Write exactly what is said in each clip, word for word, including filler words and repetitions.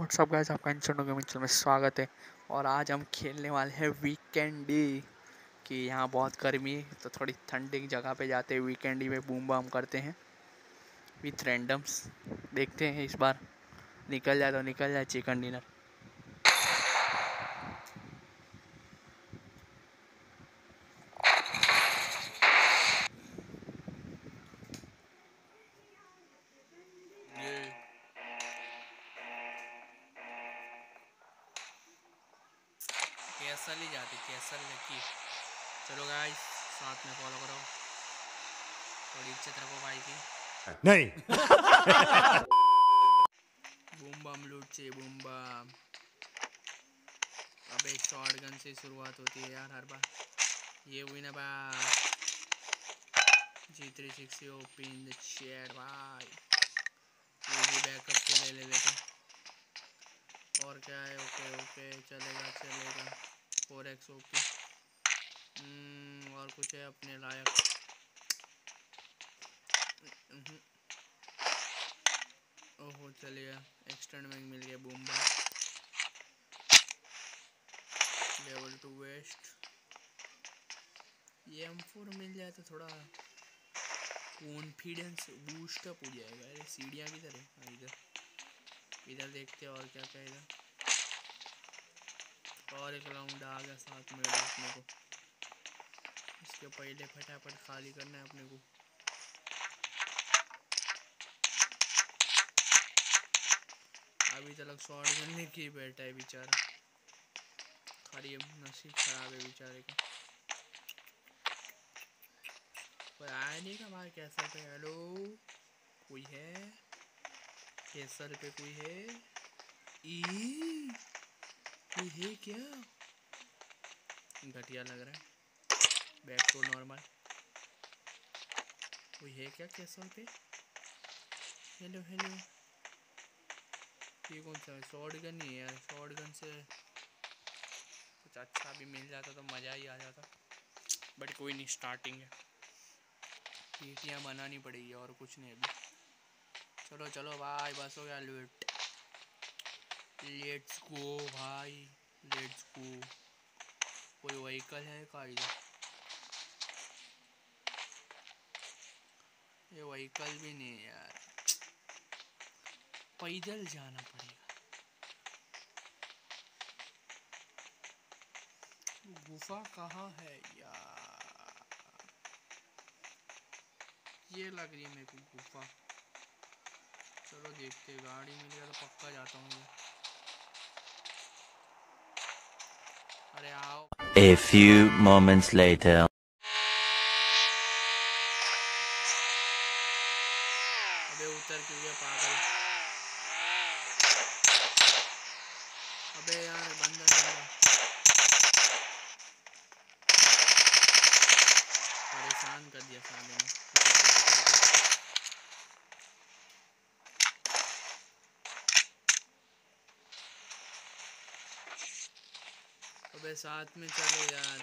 WhatsApp guys, आपका इंसेंटोगामिंग में स्वागत है। और आज हम खेलने वाले हैं वीकेंडी। कि यहाँ बहुत गर्मी है तो थोड़ी ठंडी की जगह पे जाते हैं, वीकेंडी में बूम बम करते हैं विथ रैंडम्स। देखते हैं इस बार निकल जाए तो निकल जाए चिकन डिनर। कैसल ही जाते कैसल की। चलो गाइस, साथ में फॉलो करो, थोड़ी इज्जत रखो भाई की। नहीं बूम बम लूट से बूम बम। अबे शॉट गन से शुरुआत होती है यार हर बार। ये हुई ना बात। G three sixty OP in the chat भाई। ये भी बैकअप के लिए ले लेते। और क्या है? ओके ओके चलेगा चलेगा। Four X OP. और कुछ है अपने लायक? ओहो चलेगा। एक्सटेंड में मिल गया बूम बम। Level two vest. ये एम फोर मिल जाए तो थोड़ा कॉन्फिडेंस बूस्टअप हो जाएगा। अरे सीढ़ियाँ किधर है? इधर इधर देखते हैं और क्या क्या इधर। और एक राउंड आ गया साथ में अपने को। इसके पहले फटाफट खाली करना है अपने को। अभी तक शॉट गन की बैठा है बेचारा। खाली नसीब खराब है बेचारे का। कोई आया नहीं का भाई कैसर पे? हेलो कोई है? कैसर पे कोई है? ई कोई है क्या? घटिया लग रहा है। बैक तो नॉर्मल। कोई है क्या कैसर पे? Hello hello. ये कौन सा है? शॉट गन ही है यार। शॉट गन से कुछ अच्छा भी मिल जाता तो मज़ा ही आ जाता। बट कोई नहीं, स्टार्टिंग है। पीटियाँ बनानी पड़ेगी और कुछ नहीं अभी। चलो चलो भाई, बस हो गया लूट। लेट्स गो भाई, लेट्स गो। कोई व्हीकल है का इधर? ये व्हीकल भी नहीं है यार। पैदल जाना पड़ेगा। गुफा कहाँ है यार? ये लग रही है मेरे को गुफा। चलो देखते, गाड़ी मिल गया तो पक्का जाता हूँ। अरे आओ। A few moments later. अबे उतर क्यों गया पागल? अबे यार बंदा बंदा परेशान कर दिया साले ने। अबे साथ में चलो यार।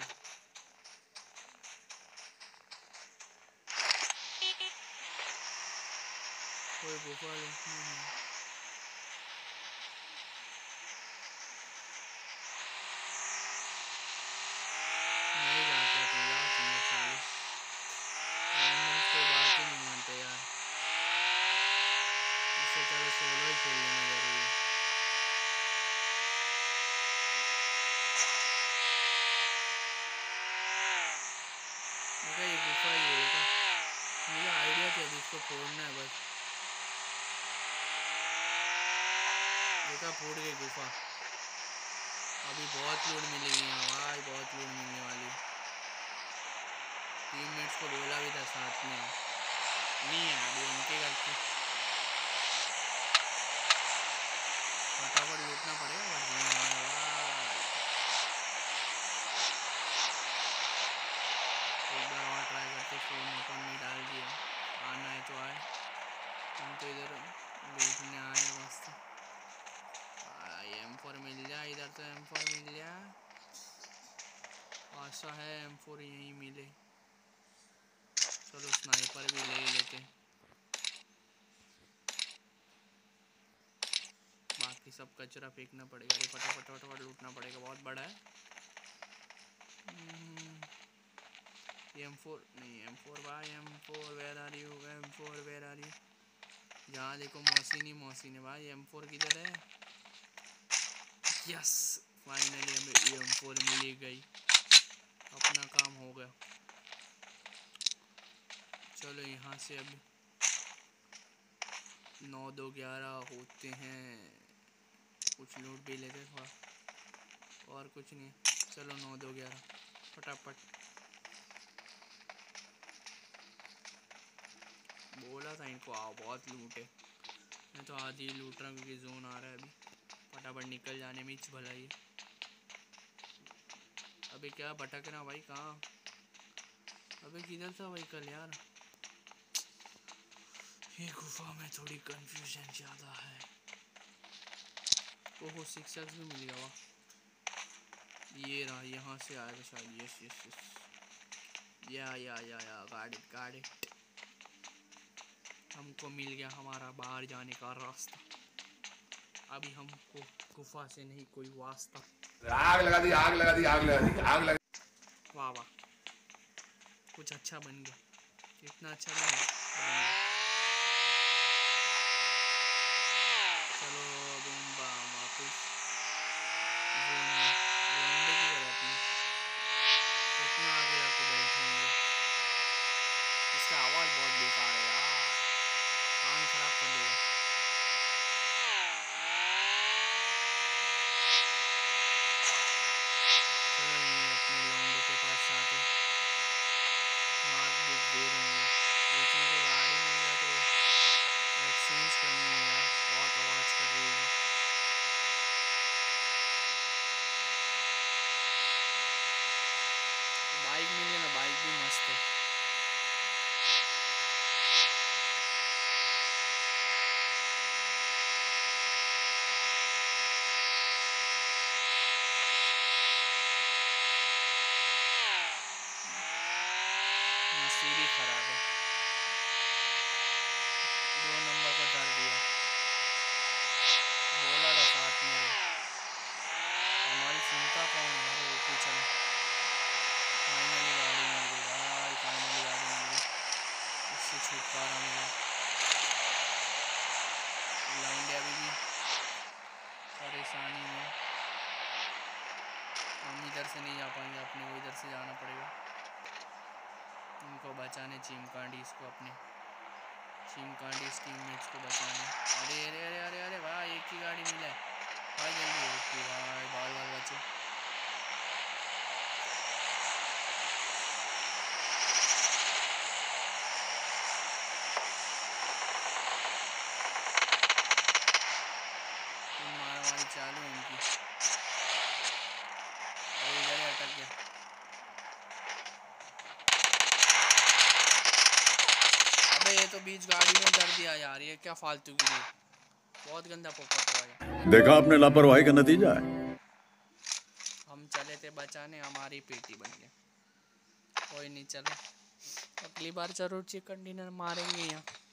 कोई गुफा नहीं जाते तो यार तुम साले। कोई बात ही नहीं मानते यार। इससे चलो सोलो ही खेल लेना जरूरी। ये गुफा ही है का? मुझे आइडिया था इसको फोड़ना है बस। देखा फोड़ गई गुफा। अभी बहुत लूट मिलेगी यहाँ भाई, बहुत लूट मिलने वाली। टीममेट्स को बोला भी था साथ में, नहीं है अभी उनकी गलती। फटाफट लूटना पड़ेगा भाई। एक बार और ट्राई करते। फोन ओपन नहीं डाल दिया। आना है तो आए, हम तो इधर लूटने आए बस। एम फोर मिल जाए इधर तो, एम फोर मिल जाए। आशा है एम फोर यहीं मिले। चलो स्नाइपर भी ले लेते, बाकी सब कचरा फेंकना पड़ेगा। अरे फटाफट फटाफट लूटना पड़ेगा, बहुत बड़ा है। एम फोर नहीं, एम फोर भाई, M four where are you, M four where are you. जहाँ देखो मौसी नहीं मौसी ने भाई, एम फोर किधर है? यस, फाइनली हमें एम फोर मिल गई, अपना काम हो गया। चलो यहाँ से अब नौ दो ग्यारह होते हैं, कुछ लूट भी लेते थोड़ा, और कुछ नहीं। चलो नौ दो ग्यारह फटाफट। बोला था इनको आओ, बहुत लूट है। मैं तो आधी लूट रहा हूँ क्योंकि जोन आ रहा है अभी। फटाफट निकल जाने में इच भला ही। अबे क्या भटकना भाई, कहाँ? अबे किधर था भाई कल यार? ये गुफा में थोड़ी कंफ्यूजन ज़्यादा है। ओहो सिक्स एक्स भी मिल गया वाह। ये रहा, यहाँ से आएगा शायद। यस यस यस, या या या या गाड़ इट गाड़ इट। हमको मिल गया हमारा बाहर जाने का रास्ता। अभी हमको गुफा से नहीं कोई वास्ता। आग लगा दी आग लगा दी आग लगा दी आग लगा। वाह वाह, कुछ अच्छा बन गया। इतना अच्छा नहीं है, चलो बूम बाम वापस इतना आगे जाके बैठेंगे। इसका आवाज़ बहुत बेकार है यार, कान खराब कर देगा। चलो ये अपने लौंडे के पास जाते, मार देख दे रहे हैं। बीच में कोई गाड़ी मिल जाए तो एक्सचेंज करनी है यार, बहुत आवाज़ कर रही है। तो बाइक मिले ना, बाइक भी मस्त है। सीढ़ी खराब है, दो नंबर का डर दिया। बोला था साथ मेरे, हमारी सुनता कौन है? अरे ओके चलो, फाइनली गाड़ी मिल गई भाई, फाइनली गाड़ी मिल गई, इससे छुटकारा मिला। लौंडे अभी भी परेशानी में, हम इधर से नहीं जा पाएंगे, अपने को इधर से जाना पड़ेगा इनको बचाने, चिमकांडीज को, अपने चिमकांडीज टीममेट्स को बचाने। अरे अरे अरे अरे अरे भाई, एक ही गाड़ी मिला है भाई, जल्दी ओके भाई, बाल बाल बचे। मारा मारी चालू है इनकी, अरे इधर ही अटक गया। अबे ये तो बीच गाड़ी में कर दिया यार, ये क्या फालतू की थी, बहुत गंदा पोपट हुआ है। देखा आपने लापरवाही का नतीजा है। हम चले थे बचाने, हमारी पेटी बन गई। कोई नहीं, चलो अगली बार जरूर चिकन डिनर मारेंगे यहाँ।